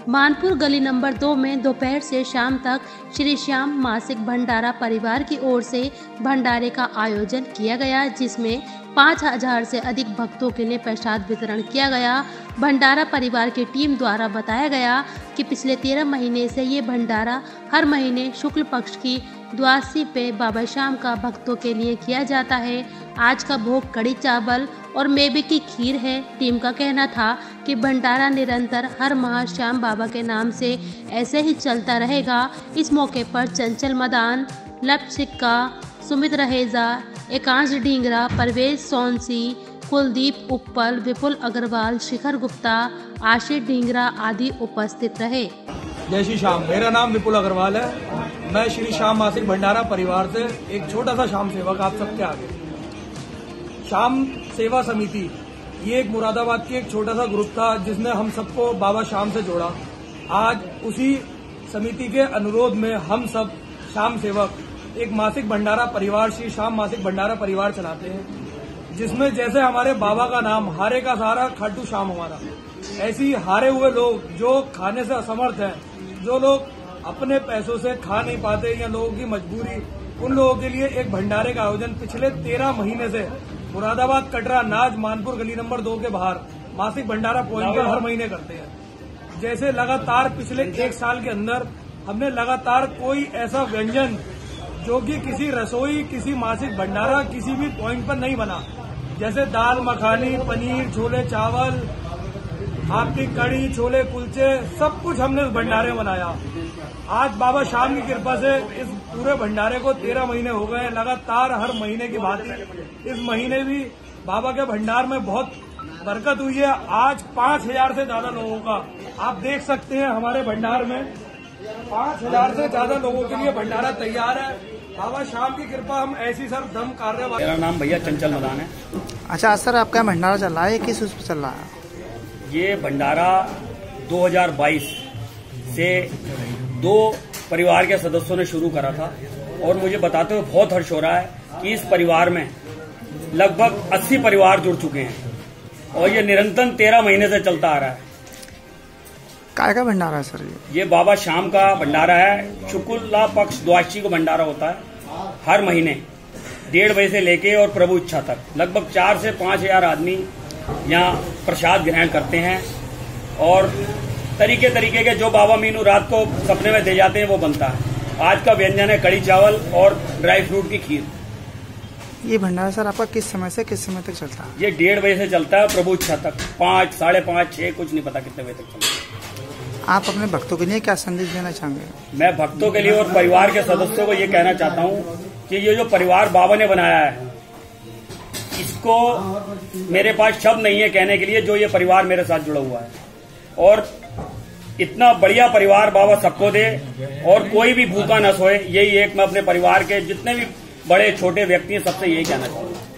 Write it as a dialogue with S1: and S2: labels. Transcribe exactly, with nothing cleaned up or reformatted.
S1: मानपुर गली नंबर दो में दोपहर से शाम तक श्री श्याम मासिक भंडारा परिवार की ओर से भंडारे का आयोजन किया गया, जिसमें पाँच हजार से अधिक भक्तों के लिए प्रसाद वितरण किया गया। भंडारा परिवार की टीम द्वारा बताया गया कि पिछले तेरह महीने से ये भंडारा हर महीने शुक्ल पक्ष की द्वादशी पे बाबा श्याम का भक्तों के लिए किया जाता है। आज का भोग कड़ी चावल और मेवे की खीर है। टीम का कहना था कि भंडारा निरंतर हर माह श्याम बाबा के नाम से ऐसे ही चलता रहेगा। इस मौके पर चंचल मदान, लप सिक्का, सुमित रहेजा, एकांश ढींगरा, परवेज सोनसी, कुलदीप उप्पल, विपुल अग्रवाल, शिखर गुप्ता, आशीष ढींगरा आदि उपस्थित रहे।
S2: जय श्री श्याम। मेरा नाम विपुल अग्रवाल है। मैं श्री श्याम मासिक भंडारा परिवार से एक छोटा सा श्याम सेवक आप सबके आगे। श्याम सेवा समिति ये एक मुरादाबाद की एक छोटा सा ग्रुप था जिसने हम सबको बाबा श्याम से जोड़ा। आज उसी समिति के अनुरोध में हम सब श्याम सेवक एक मासिक भंडारा परिवार श्री श्याम मासिक भंडारा परिवार चलाते हैं, जिसमें जैसे हमारे बाबा का नाम हारे का सहारा खाटू श्याम हमारा, ऐसे ही हारे हुए लोग जो खाने से असमर्थ हैं, जो लोग अपने पैसों से खा नहीं पाते या लोगों की मजबूरी, उन लोगों के लिए एक भंडारे का आयोजन पिछले तेरह महीने से मुरादाबाद कटरा नाज मानपुर गली नंबर दो के बाहर मासिक भंडारा पॉइंट पर हर महीने करते हैं। जैसे लगातार पिछले एक साल के अंदर हमने लगातार कोई ऐसा व्यंजन जो कि किसी रसोई, किसी मासिक भंडारा, किसी भी पॉइंट पर नहीं बना, जैसे दाल मखानी, पनीर, छोले चावल, आपकी कड़ी, छोले कुलचे, सब कुछ हमने उस भंडारे में बनाया। आज बाबा श्याम की कृपा से इस पूरे भंडारे को तेरह महीने हो गए। लगातार हर महीने की बात है, इस महीने भी बाबा के भंडार में बहुत बरकत हुई है। आज पांच हजार से ज्यादा लोगों का आप देख सकते हैं हमारे भंडार में पांच हजार से ज्यादा लोगों के लिए भंडारा तैयार है। बाबा श्याम की कृपा हम ऐसी सर दम कार्य।
S3: मेरा नाम भैया चंचल मदान है।
S4: अच्छा सर, आपका भंडारा चल रहा है, किस उस पर चल रहा है?
S3: ये भंडारा दो हजार बाईस से दो परिवार के सदस्यों ने शुरू करा था और मुझे बताते हुए बहुत हर्ष हो रहा है कि इस परिवार में लगभग अस्सी परिवार जुड़ चुके हैं और ये निरंतर तेरह महीने से चलता आ रहा है।
S4: काय का भंडारा है सर? ये
S3: ये बाबा श्याम का भंडारा है। शुक्ला पक्ष द्वादशी को भंडारा होता है हर महीने डेढ़ बजे से लेके और प्रभु इच्छा तक। लगभग चार से पांच हजार आदमी यहाँ प्रसाद ग्रहण करते हैं और तरीके तरीके के जो बाबा मीनू रात को सपने में दे जाते हैं वो बनता है। आज का व्यंजन है कड़ी चावल और ड्राई फ्रूट की खीर।
S4: ये भंडारा सर आपका किस समय से किस समय तक चलता है?
S3: ये डेढ़ बजे से चलता है प्रभु इच्छा तक, पाँच साढ़े पाँच छह कुछ नहीं पता कितने बजे तक चलता है।
S4: आप अपने भक्तों के लिए क्या संदेश देना चाहेंगे?
S3: मैं भक्तों के लिए और परिवार के सदस्यों को ये कहना चाहता हूँ कि ये जो परिवार बाबा ने बनाया है, इसको मेरे पास शब्द नहीं है कहने के लिए जो ये परिवार मेरे साथ जुड़ा हुआ है। और इतना बढ़िया परिवार बाबा सबको दे और कोई भी भूखा न सोए, यही एक मैं अपने परिवार के जितने भी बड़े छोटे व्यक्ति हैं सबसे यही कहना चाहूँगा।